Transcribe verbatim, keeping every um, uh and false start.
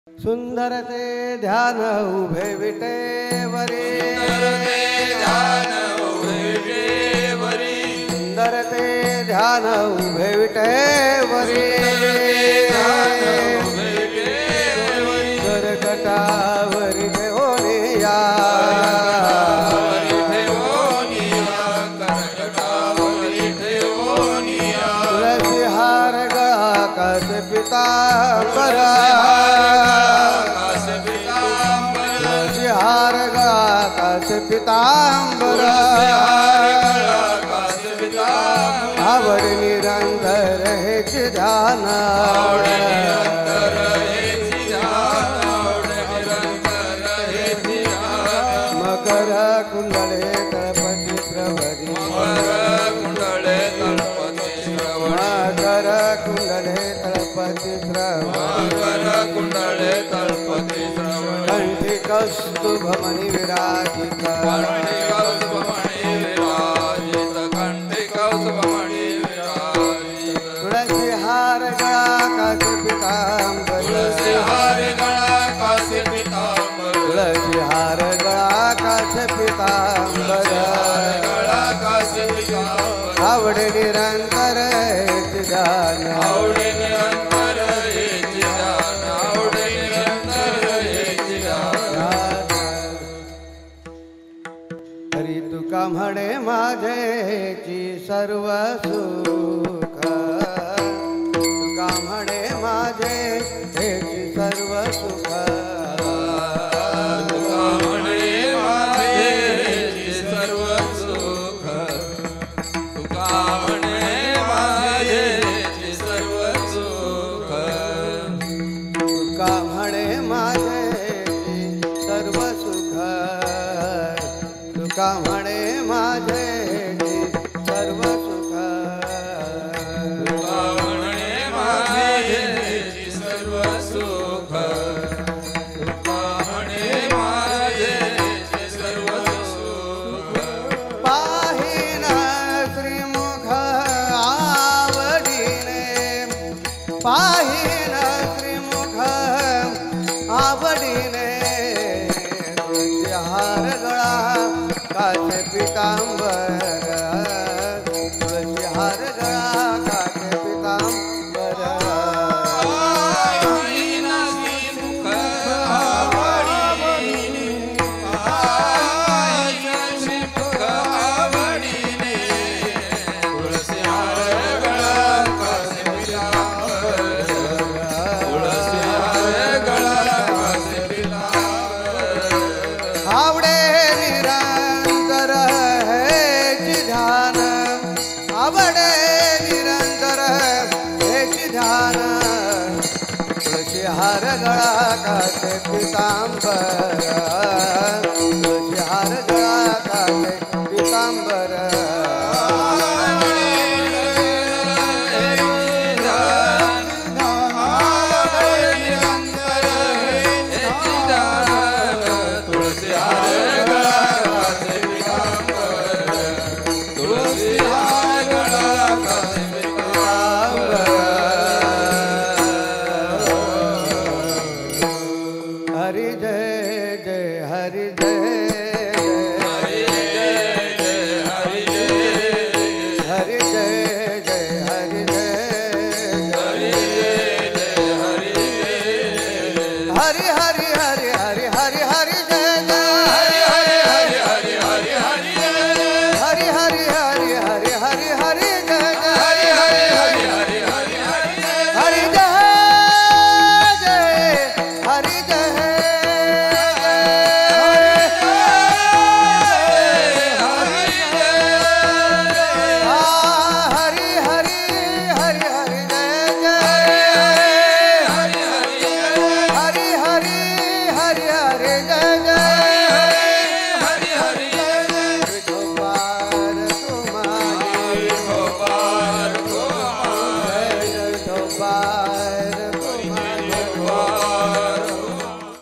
सुंदर ते ध्यान उभे विटेवरी, सुंदर ते ध्यान उभे विटेवरी, करकटावरी ठेवोनिया, तुळसी हार गळा कास पितांबरा, हार गळा कास पितांबरा, आवड निरंतर हेच ध्यान, मकर कुंडले तळपती प्रभरी, मकर कुंडले तळपती प्रभरी, कंठी कौस्तुभमणि विराजित, तुळसी हार गळा कास पितांबर, तुळसी हार गळा कास पितांबर, आवडे निरंतर हेच ध्यान, हरी तुका म्हणे माझेची सर्व सुख, तुका म्हणे माझे हेची सर्व सुख, तुका म्हणे माझेची सर्व सुख, तुका म्हणे माझेची सर्व सुख, तुका म्हणे माझेची सर्व सुख, तुका म्हणे माझेची सर्व सुख, तुका म्हणे माझेची सर्व सुख, तुका म्हणे माझेची सर्व सुख, पाहिन श्रीमुख आवडीने, पाहिन श्रीमुख आवडीने, तुळसी हार गळा कास पितांबर, तुळसी हार गळा कास पितांबर, आवडे निरंतर हेच ध्यान, आवडे निरंतर हेच ध्यान, तुळसी हार गळा कास पितांबर, तुळसी हार गळा कास पितांबर, हरि जय जय हरि जय हरि जय जय हरि जय, हरि जय जय हरि जय, हरि जय जय हरि जय, हरि हरि हरि हरि हरि हरि जय